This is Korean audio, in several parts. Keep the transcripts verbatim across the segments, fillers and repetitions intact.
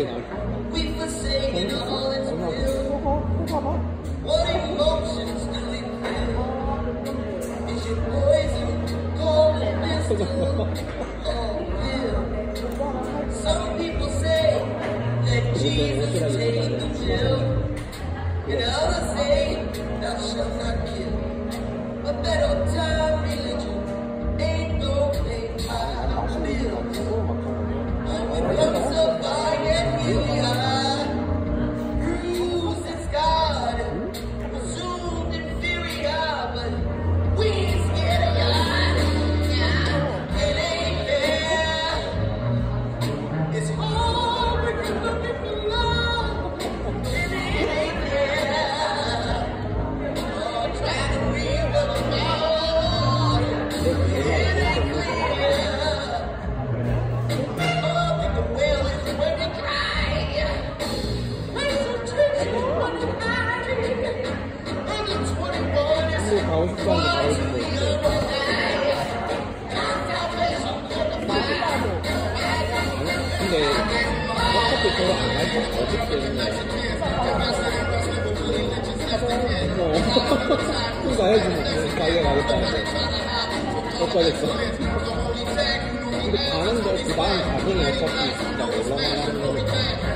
We've forsaken all its will. What emotions do we feel? Is it poison, cold, and mystical? Oh, will. Some people say that Jesus take the pill, and others say thou shalt not kill. A better time religion ain't no pay my bills. And we come so far, yet here we are, bruised and scarred, presumed inferior, but we ain't scared of y'all. It ain't fair. It's hard when you're looking for love, and it ain't there. Oh, try to read what I'm on. It ain't clear. Oh, think the well is running dry. Place of tension running high. And the twenty-one is hard to realize. Our salvation for the mind. 근데 어차피 저를 안 할 거 어떻게 뭐 그러니까 해야지 자기가 가겠다는데 어쩌겠어. 근데 가는데 그 다음 과정이 어차피 진짜 올라가는 거니까.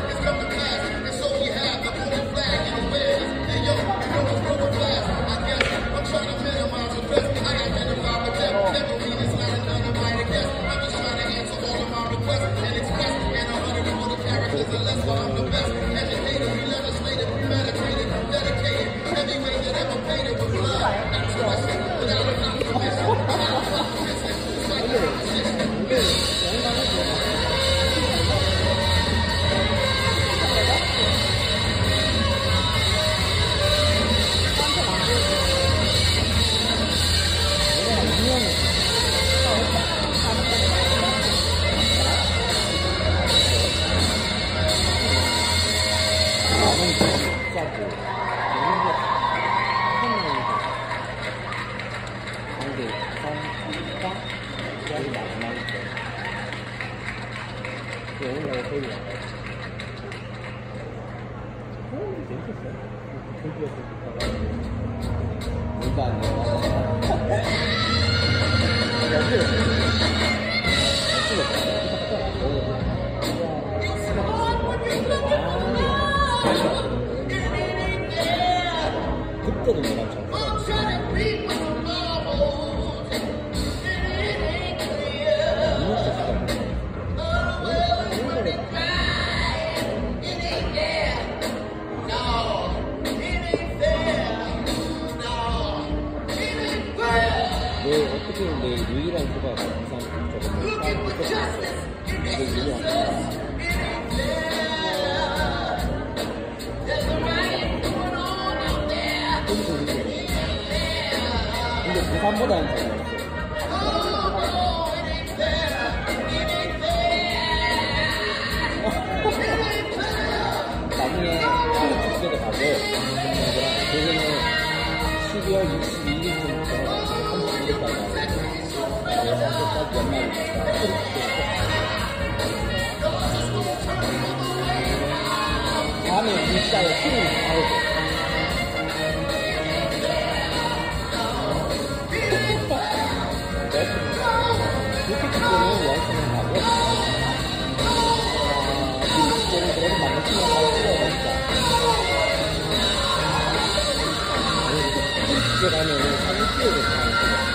그때도 내가 잘 내 어떻게 내 유일한 그가 이상 저거 잘 못했어. 내 유일한 근데 부산보다는 잘 나왔어. 나중에 축제도 가고 거기는 십이월 육십이일쯤 다음에 물가에 키는 나오고 이렇게 축제는 원성을 하고 이 축제는 그래도 많은 신경 가고 뛰어가니까 이 축제 가면은 사진 찍어도 되는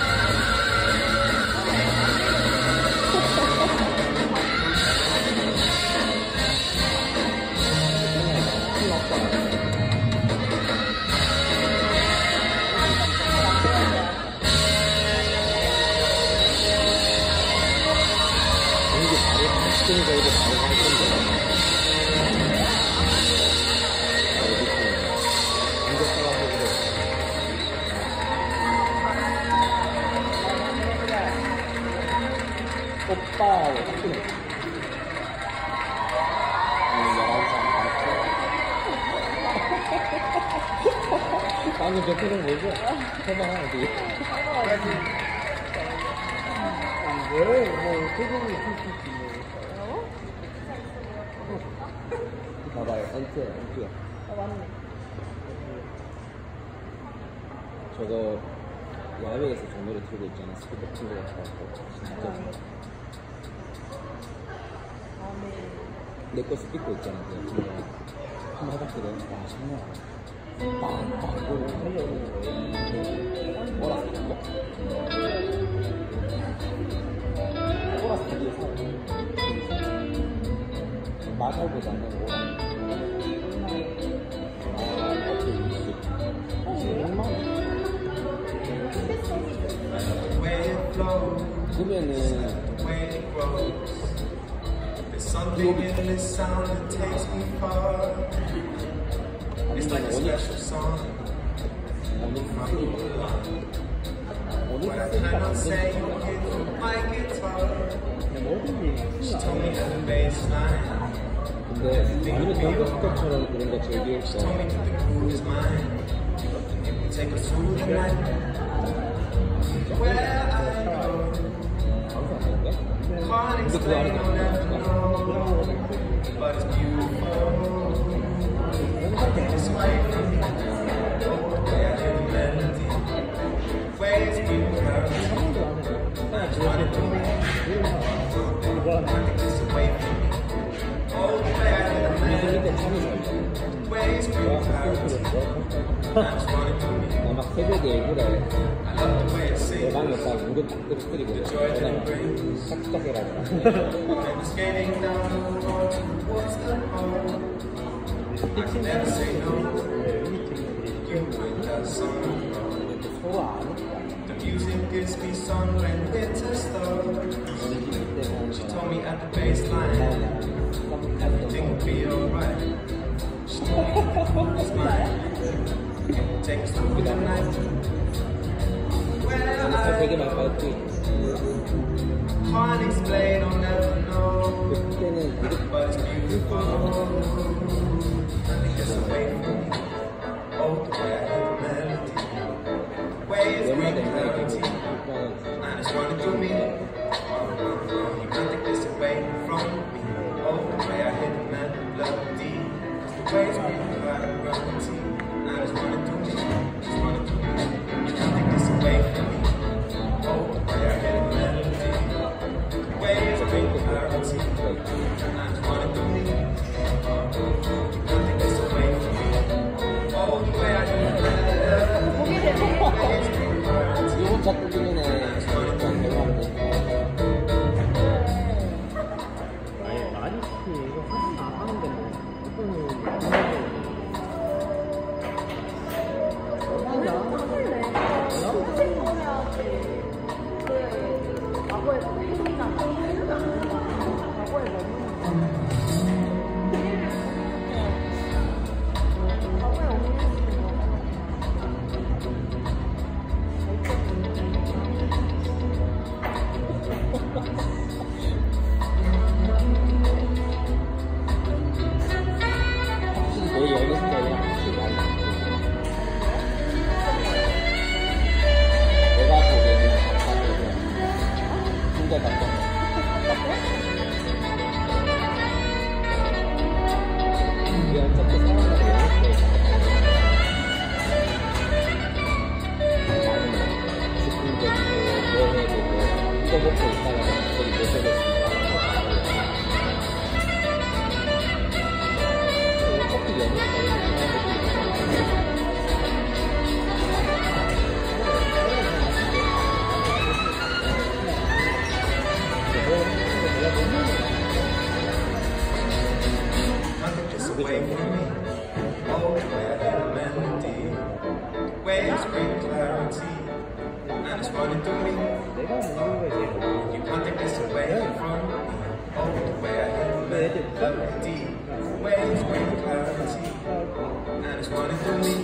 지금 저희도 바로 갈 건데 이거 써가지고 오빠 왜 방금 저 표정 뭐죠? 해봐 어디 왜? 뭐 표정이 있을 수 있지 뭐 봐봐요. 엔트야, 엔트야. 아 맞네. 저거 야외에서 저 노래 틀고 있잖아. 스피커 친구가 쳐갖고 진짜 좋아. 아네. 내 거 스피커 있잖아. 그 친구가 한번 해봤거든. 와 장난 아니야. 빵빵 이거 살려오는 거예요. 뭐라 스피커. 뭐라 스피커 사. 마샬보다는 오라. 아 어떻게 이십. 이십육만 원. 그러면은 Something in this sound that takes me far. It's like a special song. What I cannot say, you get through my guitar. She told me that the bass line. 근데 아니면 덩크스터처럼 그런 거 즐길 거. Told me that the groove is mine. It will take us through the night. Where I go. Can't explain, I'll never know. But it's beautiful. It's way from me. Oh, the way I hear the melody. Waves bring clarity. That's what it do. I think this away from me. Oh, the way I hear the melody. Waves bring clarity. That's what it do. 나 막 새벽에 일부러 I love the way it 내 sings. 방에 딱 은근 딱 떨어뜨리거든. 삭삭해라. And skating down the road towards the home. I can never say no. You with that song. 서로 아는 The music gives me sun when winter starts. She told me at the baseline everything will be alright. She told me that the mood is mine. Take us through the night. Where 거 되게 I 많이 받았지. can't explain, I'll never know. 그때는 이렇게 But it's beautiful. I think it's away from me. Oh, the way I hear the melody. Waves bring 연말에 clarity. 이렇게 And it's running through me. You can't take this away from me. Oh, the way I hear the melody. Cause the waves bring clarity. And it's running through me. It's running through me. You can't take this away from me. Oh, the way I hear the melody. The waves bring clarity. And it's running through me. You can't take this away from me. Oh, the way I hear the melody. Waves bring clarity. 이번 작곡이네. 아니 라디스트 이거 하나 하는데 뭐 너희 연애 스타일이랑 확실히 많이 바뀌어. 내가 보기에는 답답해서 진짜 답답해. 우리 어차피 사람마다 연애 스타일이 나는 즉흥적이고 뭐 해도 뭐 이거 먹고 있다가 갑자기 내버렸으니까 어차피 연애 스타일이 Nothing just away from me. Oh, where the melody. Waves bring clarity. And it's running through me. 내가 먹는 거에 대해 You can't take this away from me. Oh, the way I hear the melody. Waves bring clarity. And it's running through me.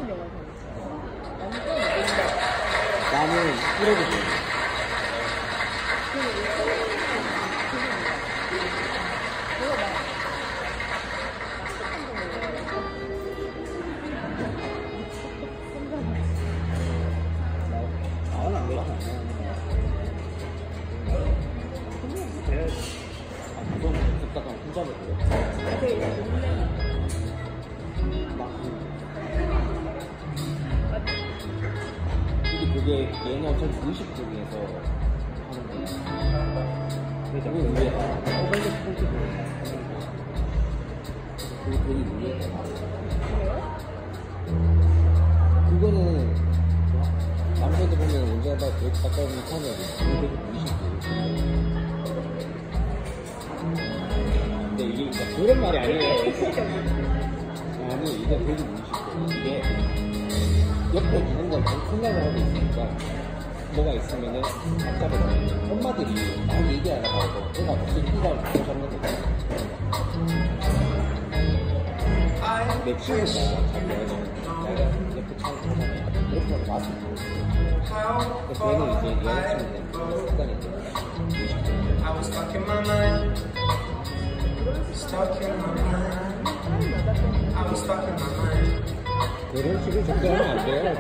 나는 이러고 돼. 나는 안 되잖아. 아, 그건 듣다가 혼자 먹고. 그게 얘는 엄청 무의식적에서 하는 거야. 그게 의외야. 오백육 스포츠 그게 되게 의외야. 그거는 남자들 보면 언제나 다 되게 가까운 편이야. 그게 되게 무의식적이야. 근데 이게 그러니까 그런 말이 아니에요. 아니 이게 되게 무의식적이야. 이게 옆에 있는 건 생각을 하고 있으니까 뭐가 있으면은 답답해. 엄마들이 막 얘기하다가 애가 무슨 이가 못 잡는 거지. 내 친구가 자기 애는 내가 옆에 차를 타잖아요. 그렇게 하고 마시고 걔는 이제 여자친구한테 습관이 되는 I was stuck in my mind, stuck in my mind. I was stuck in my mind. 그런 식으로 접근하면 안 돼요.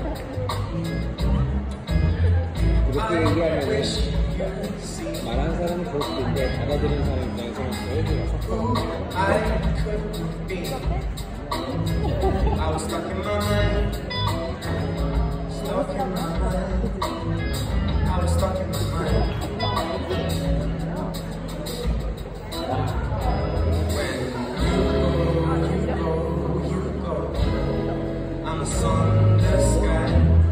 그렇게 얘기하면 말하는 사람은 그럴 수도 있는데 받아들이는 사람 입장에서는 저희들이 섭섭한 I couldn't be. I was stuck in my mind, stuck in my mind. I was stuck in my mind. I'm a sun in the sky.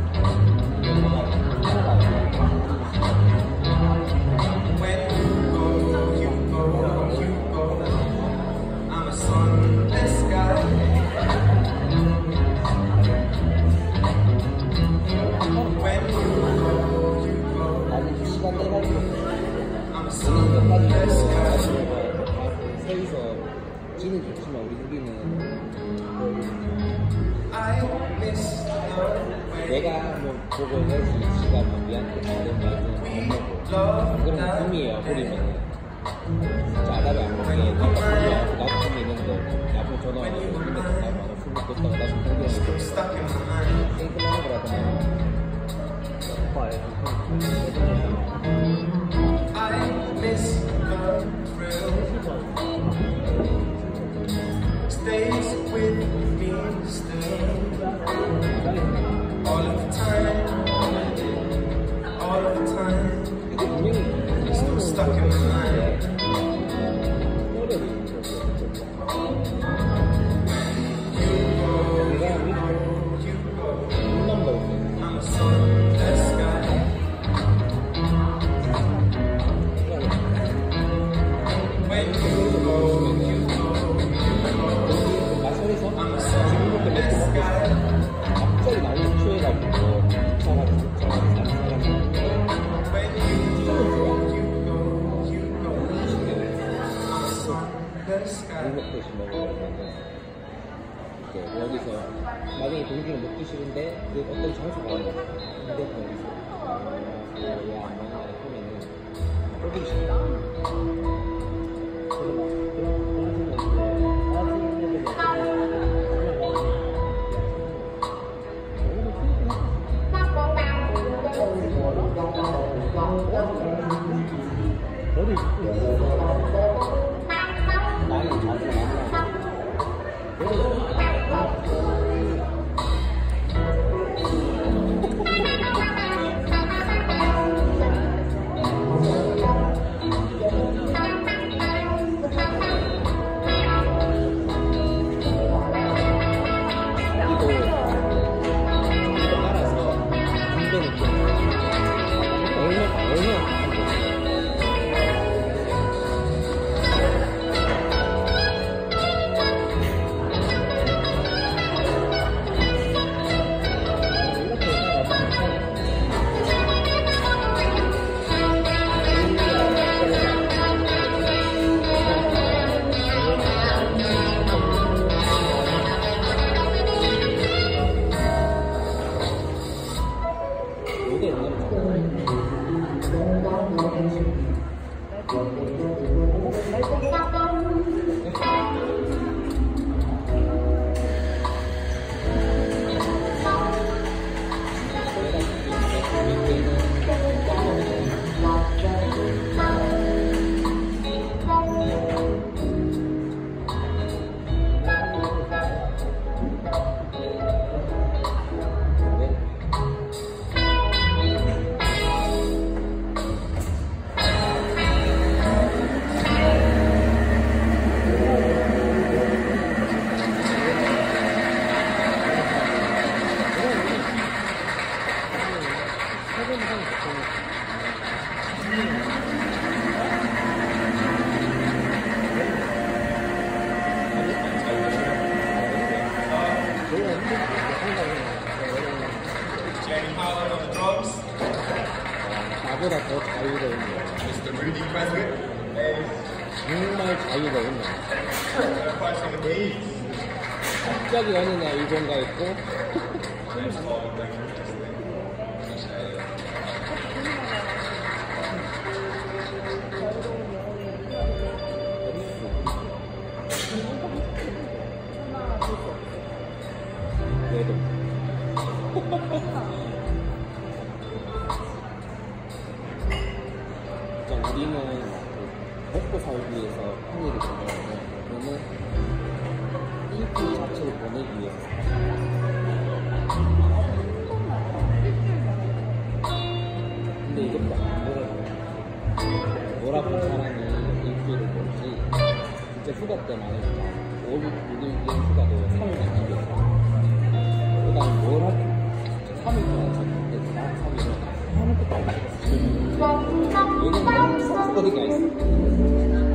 When you go, you go, you go. I'm a sun in the sky. When you go, you go. 나는 시간 내가지고 I'm a sun in the sky. 서에서 지는 좋지만 우리 우리는 I miss the way 내가 뭐 보고 해야지 지가 뭐 미안해 다른 말은 안 하고 그런 꿈이에요. 버리면은 진짜 아답이 안 먹게 내가 보면 나도 꿈이 있는데 나도 전화 와서 꿈에서 나도 와서 술 먹고 있다가 나도 공부하고 stuck in my mind. 게임 끝나는 거라잖아. I miss the thrill. Stays with me still. All of the time, all of the time. 이게 분명히 Still stuck in my mind. 떠오르는 거죠. You go, you go. 눈만 먹을 때 I'm a sun in the sky. When you go, you go, you go. 마설에서 I'm a sun 지금부터 in the 맥주 먹고 sky. 갑자기 나이 취해가지고 차가지고 차가지고 다른 사람이 When you go, you go, you go. I'm a sun in the sky. 불먹듯이 먹으면은 이렇게 여기서 만약에 동기를 먹기 싫은데 그 어떤 장소가 있는 근데 거기서 야안 먹나 하면은 쪼개기 싫다. 그런 그런 생각인데 다른 애들은 어디 나이 자주 만나 Howard on the drums. 나보다 더 자유로운 거. Mister Rudy Creswick. Bass. 정말 자유로운 거. Passing the keys. 갑자기 어느 날 일본가 있고 James Hall, very interesting. 외도 그러니까 우리는 먹고 살기 위해서 한 일이 되잖아요. 그러면 일꾼 자체를 보내기 위해서 근데 이것도 안 그래요. 뭐라고 사람이 일주일을 보지 진짜 휴가 때 많으니까 올 일일 휴가도 삼 일 남기겠다. 그다음 뭘 할지 삼 일 동안 잤는데 다음 삼 일은 하는 것도 안 했어. 왜냐면 어디가 있어.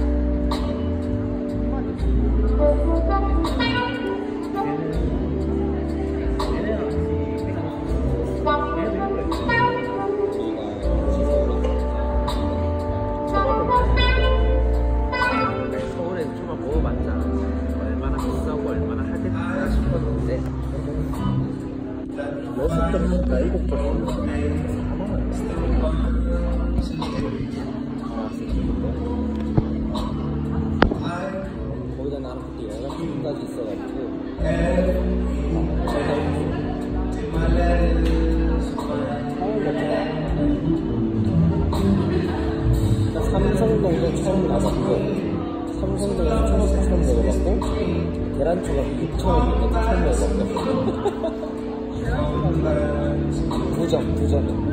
서울에서 정말 먹어봤자 얼마나 비싸고 얼마나 하겠다 싶었는데 여섯 점인가 일곱 점인가 사만 원. 거기다 나는 그때 연락까지 있어가지고 삼성동도 처음 가봤고 삼성동에서 초밥도 처음 먹어봤고 계란초밥이 육천 원인데 처음 먹어봤고 두 점, 두 점은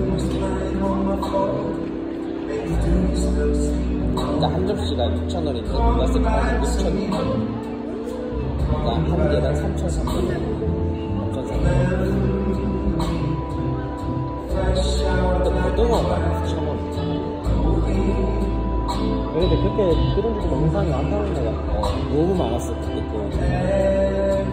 그러니까 한 접시가 육천 원인데 누가 세트하면 육천 원 그러니까 한 개당 삼천삼백 원 삼천삼백 원 근데 고등어가 구천 원 근데 그렇게 그런 데도 영상이 많다는 거야. 어, 너무 많았어 그때 그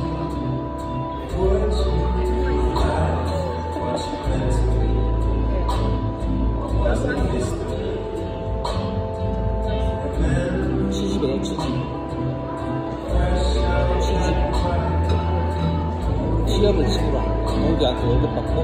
치즈에 치즈 치즈 취업은 친구랑 동기한테 월급 받고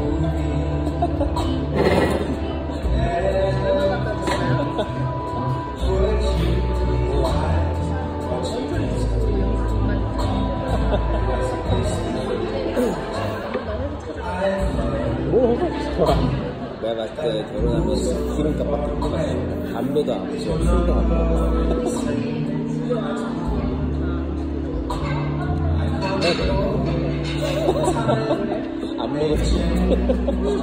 뭐 해서 내가 봤을 때 결혼하면 기름값밖에 못 받고 담배도 안 피워 술도 안 먹어 안 먹었지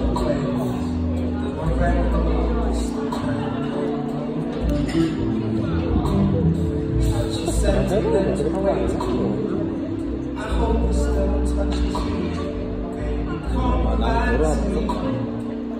해보면 그렇게 한거 아니야? 아, 나는 결혼하면 무섭다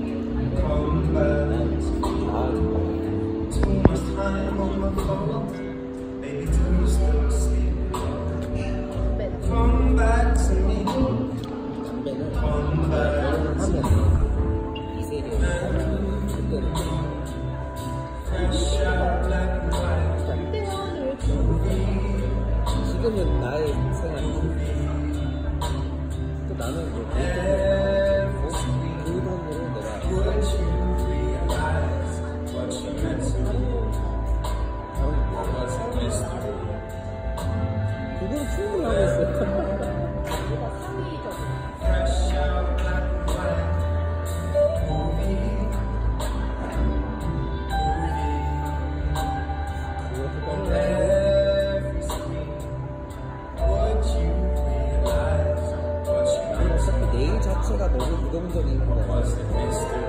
Come back to me. 담배는 결혼을 하면 이세계 그때는 지금은 나의 생활이지 또 나는 뭐 그 돈으로 내가 그건 충분히 하고 있어 어차피 내일 자체가 너무 부정적인 거 같아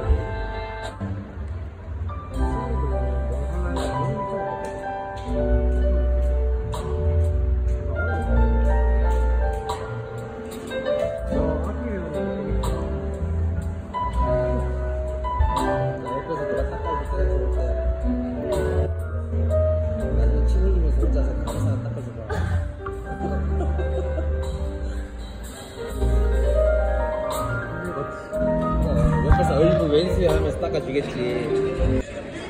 옆에서 누가 닦아줄 때 좋을 때 나는 친구이면서 혼자서 감사한 닦아주고 닦아주겠지.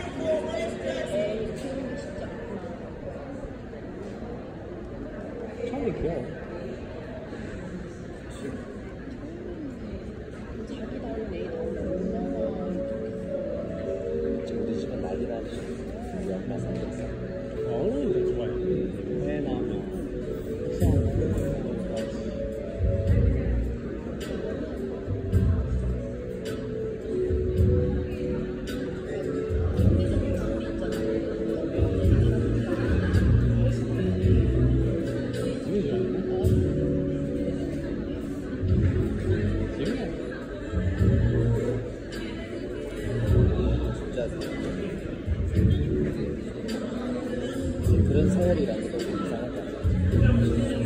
처음에 귀여워. 자기 다른 애 나오면 지금 우리 집은 난리나. 우리 엄마 생겼어. 어른이 더 좋아해. 애 나오면 진짜 그런 세월이라는 게 너무 이상하다.